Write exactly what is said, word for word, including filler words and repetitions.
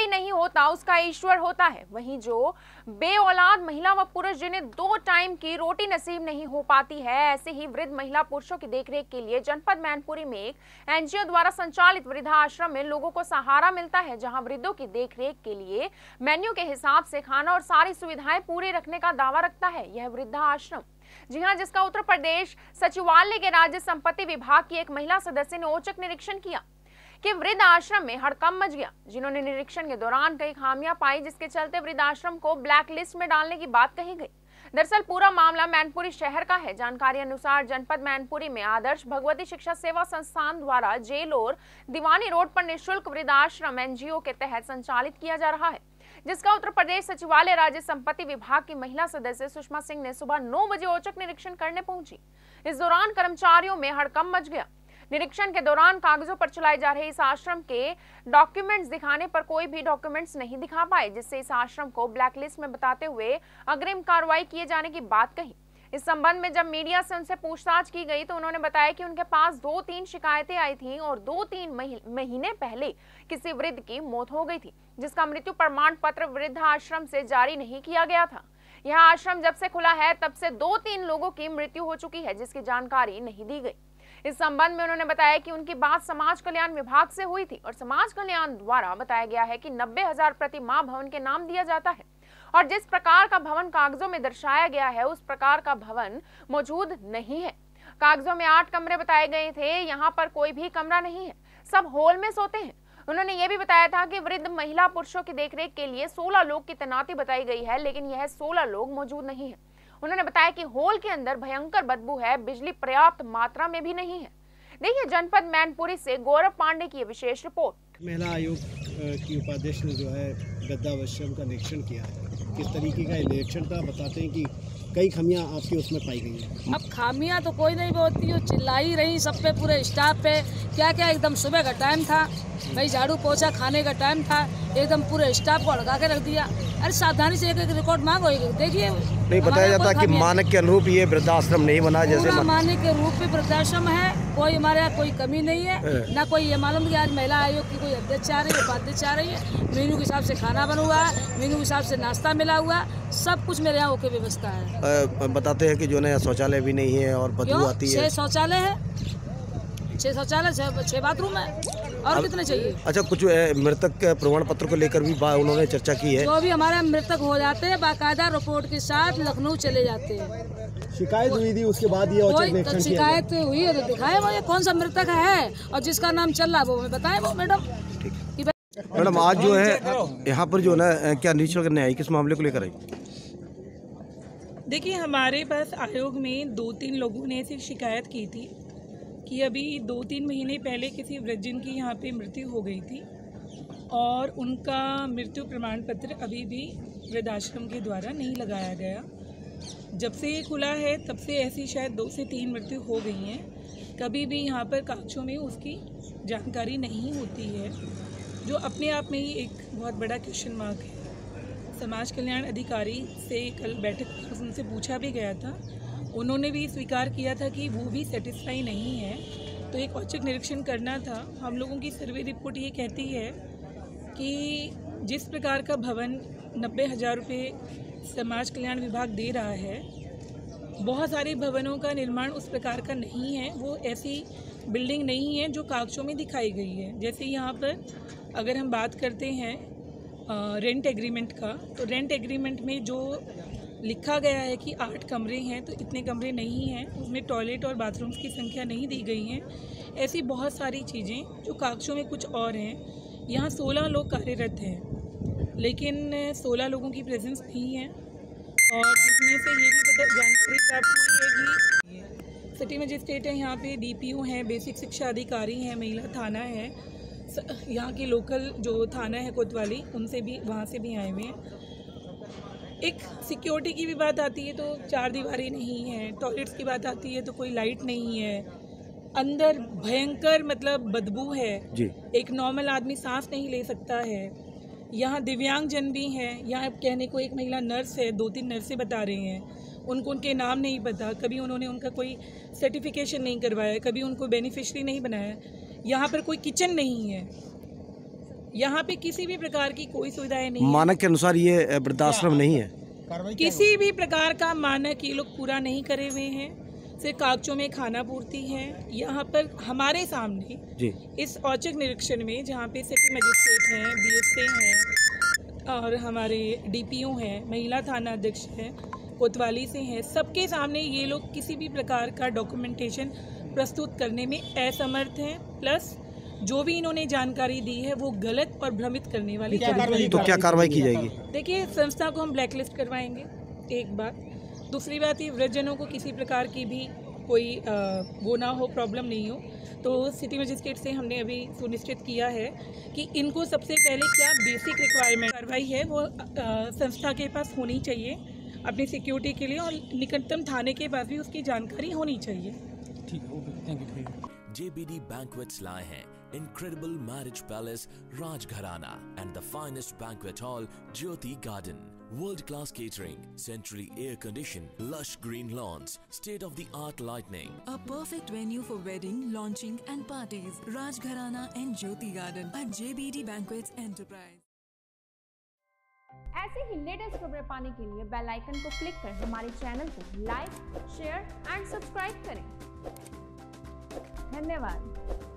नहीं होता उसका ईश्वर होता है। वहीं जो बे औलाद महिला व पुरुष जिन्हें दो टाइम की रोटी नसीब नहीं हो पाती है, ऐसे ही वृद्ध महिला पुरुषों की देखरेख के लिए जनपद मैनपुरी में एक एनजीओ द्वारा संचालित वृद्धाश्रम में लोगों को सहारा मिलता है, जहां वृद्धों की देखरेख के लिए मेन्यू के हिसाब से खाना और सारी सुविधाएं पूरी रखने का दावा रखता है यह वृद्धाश्रम। जी हां, जिसका उत्तर प्रदेश सचिवालय के राज्य संपत्ति विभाग की एक महिला सदस्य ने औचक निरीक्षण किया कि वृद्ध आश्रम में हड़कंप मच गया, जिन्होंने निरीक्षण के दौरान कई खामियां पाई, जिसके चलते वृद्ध आश्रम को ब्लैक लिस्ट में डालने की बात कही गई। दरअसल पूरा मामला मैनपुरी शहर का है। जानकारी अनुसार जनपद मैनपुरी में आदर्श भगवती शिक्षा सेवा संस्थान द्वारा जेल और दीवानी रोड पर निःशुल्क वृद्धाश्रम एनजीओ के तहत संचालित किया जा रहा है, जिसका उत्तर प्रदेश सचिवालय राज्य संपत्ति विभाग की महिला सदस्य सुषमा सिंह ने सुबह नौ बजे औचक निरीक्षण करने पहुंची। इस दौरान कर्मचारियों में हड़कंप मच गया। निरीक्षण के दौरान कागजों पर चलाए जा रहे इस आश्रम के डॉक्यूमेंट्स दिखाने पर कोई भी डॉक्यूमेंट्स नहीं दिखा पाए, जिससे इस आश्रम को ब्लैकलिस्ट में बताते हुए अग्रिम कार्रवाई किए जाने की बात कही। इस संबंध में जब मीडिया से उनसे पूछताछ की गई तो उन्होंने बताया कि उनके पास दो तीन शिकायतें आई थीं और दो तीन महीने पहले किसी वृद्ध की मौत हो गई थी, जिसका मृत्यु प्रमाण पत्र वृद्ध आश्रम से जारी नहीं किया गया था। यह आश्रम जब से खुला है तब से दो तीन लोगों की मृत्यु हो चुकी है, जिसकी जानकारी नहीं दी गई। इस संबंध में उन्होंने बताया कि उनकी बात समाज कल्याण विभाग से हुई थी और समाज कल्याण द्वारा बताया गया है कि नब्बे हजार प्रति माह भवन के नाम दिया जाता है और जिस प्रकार का भवन कागजों में दर्शाया गया है उस प्रकार का भवन मौजूद नहीं है। कागजों में आठ कमरे बताए गए थे, यहाँ पर कोई भी कमरा नहीं है, सब हॉल में सोते हैं। उन्होंने ये भी बताया था कि वृद्ध महिला पुरुषों की देखरेख के लिए सोलह लोग की तैनाती बताई गई है, लेकिन यह सोलह लोग मौजूद नहीं है। उन्होंने बताया कि हॉल के अंदर भयंकर बदबू है, बिजली पर्याप्त मात्रा में भी नहीं है। देखिए जनपद मैनपुरी से गौरव पांडे की विशेष रिपोर्ट। महिला आयोग की उपाध्यक्ष ने जो है वृद्धाश्रम का निरीक्षण किया है, किस तरीके का निरीक्षण था, बताते हैं कि कई खामियां आपकी उसमें पाई गई हैं। अब खामियां तो कोई नहीं होती, वो चिल्लाई रही सब पे, पूरे स्टाफ पे। क्या क्या एकदम सुबह का टाइम था, भाई झाड़ू पोछा खाने का टाइम था, एकदम पूरे स्टाफ को अड़का के रख दिया। अरे सावधानी से एक एक रिकॉर्ड मांगो, देखिए नहीं बताया जाता कि मानक के अनुरूप ये वृद्धाश्रम नहीं बना, जैसे मानक के रूप में वृद्धाश्रम है। कोई हमारे यहाँ कोई कमी नहीं है, ना कोई ये मालूम कि आज महिला आयोग की कोई अध्यक्ष आ रही है, उपाध्यक्ष आ रही है। मेन्यू के हिसाब से खाना बना हुआ है, मेन्यू के हिसाब से नाश्ता मिला हुआ, सब कुछ मेरे यहाँ ओके व्यवस्था है। आ, बताते हैं कि जो है शौचालय भी नहीं है और बदबू आती है। छह शौचालय है, छह शौचालय, छह बाथरूम है, और कितने चाहिए? अच्छा, कुछ मृतक प्रमाण पत्र को लेकर भी उन्होंने चर्चा की है। जो भी हमारे मृतक हो जाते हैं बाकायदा रिपोर्ट के साथ लखनऊ चले जाते हैं। शिकायत हुई थी, उसके बाद ये औचक निरीक्षण किया। शिकायत हुई है तो दिखाए वो ये कौन सा मृतक है और जिसका नाम चल रहा है वो हमें बताए वो मैडम। मैडम आज जो है यहाँ पर जो है क्या निरीक्षण करने आई, किस मामले को लेकर आई? देखिए हमारे पास आयोग में दो तीन लोगों ने ऐसी शिकायत की थी कि अभी दो तीन महीने पहले किसी वृद्धजन की यहाँ पे मृत्यु हो गई थी और उनका मृत्यु प्रमाण पत्र अभी भी वृद्धाश्रम के द्वारा नहीं लगाया गया। जब से ये खुला है तब से ऐसी शायद दो से तीन मृत्यु हो गई हैं। कभी भी यहाँ पर कागजों में उसकी जानकारी नहीं होती है, जो अपने आप में ही एक बहुत बड़ा क्वेश्चन मार्क है। समाज कल्याण अधिकारी से कल बैठक में उनसे पूछा भी गया था, उन्होंने भी स्वीकार किया था कि वो भी सेटिस्फाई नहीं है। तो एक औचक निरीक्षण करना था। हम लोगों की सर्वे रिपोर्ट ये कहती है कि जिस प्रकार का भवन नब्बे हज़ार रुपये समाज कल्याण विभाग दे रहा है, बहुत सारे भवनों का निर्माण उस प्रकार का नहीं है। वो ऐसी बिल्डिंग नहीं है जो कागजों में दिखाई गई है। जैसे यहाँ पर अगर हम बात करते हैं रेंट एग्रीमेंट का, तो रेंट एग्रीमेंट में जो लिखा गया है कि आठ कमरे हैं तो इतने कमरे नहीं हैं, उसमें टॉयलेट और बाथरूम्स की संख्या नहीं दी गई है। ऐसी बहुत सारी चीज़ें जो कागजों में कुछ और हैं। यहाँ सोलह लोग कार्यरत हैं, लेकिन सोलह लोगों की प्रेजेंस नहीं है और जिसमें से ये भी जानकारी प्राप्त हुई है कि सिटी मजिस्ट्रेट है, यहाँ पे डीपीओ हैं, बेसिक शिक्षा अधिकारी हैं, महिला थाना है, यहाँ की लोकल जो थाना है कोतवाली, उनसे भी वहाँ से भी आए हुए हैं। एक सिक्योरिटी की भी बात आती है तो चार दीवारी नहीं है, टॉयलेट्स की बात आती है तो कोई लाइट नहीं है, अंदर भयंकर मतलब बदबू है जी। एक नॉर्मल आदमी सांस नहीं ले सकता है। यहाँ दिव्यांग जन भी हैं, यहाँ कहने को एक महिला नर्स है, दो तीन नर्सें बता रहे हैं, उनको उनके नाम नहीं पता, कभी उन्होंने उनका कोई सर्टिफिकेशन नहीं करवाया, कभी उनको बेनिफिशरी नहीं बनाया। यहाँ पर कोई किचन नहीं है, यहाँ पे किसी भी प्रकार की कोई सुविधाएं नहीं है। मानक के अनुसार ये वृद्धाश्रम नहीं है। किसी भी प्रकार का मानक ये लोग पूरा नहीं करे हुए हैं। सिर्फ कागजों में खाना पूर्ति है। यहाँ पर हमारे सामने जी इस औचक निरीक्षण में जहाँ पे सिटी मजिस्ट्रेट हैं, बीएसए हैं और हमारे डीपीओ हैं, महिला थाना अध्यक्ष हैं, कोतवाली से हैं, सबके सामने ये लोग किसी भी प्रकार का डॉक्यूमेंटेशन प्रस्तुत करने में असमर्थ हैं। प्लस जो भी इन्होंने जानकारी दी है वो गलत और भ्रमित करने वाली जानकारी। तो क्या कार्रवाई की जाएगी? देखिए, संस्था को हम ब्लैकलिस्ट करवाएंगे, एक बात। दूसरी बात, ये वृद्धजनों को किसी प्रकार की भी कोई आ, वो ना हो, प्रॉब्लम नहीं हो, तो सिटी मजिस्ट्रेट से हमने अभी सुनिश्चित किया है कि इनको सबसे पहले क्या बेसिक रिक्वायरमेंट कार्रवाई है वो आ, संस्था के पास होनी चाहिए अपनी सिक्योरिटी के लिए, और निकटतम थाने के पास भी उसकी जानकारी होनी चाहिए। ठीक है, okay, thank you. J B D Banquets लाए हैं incredible marriage palace Rajgharana and the finest banquet hall Jyoti Garden. World-class catering, centrally air-conditioned, lush green lawns, state-of-the-art lighting. A perfect venue for wedding, launching and parties. Rajgharana and Jyoti Garden at J B D Banquets Enterprise. ऐसे ही latest खबरें पाने के लिए bell icon को click कर हमारे channel को like, share and subscribe करें। धन्यवाद।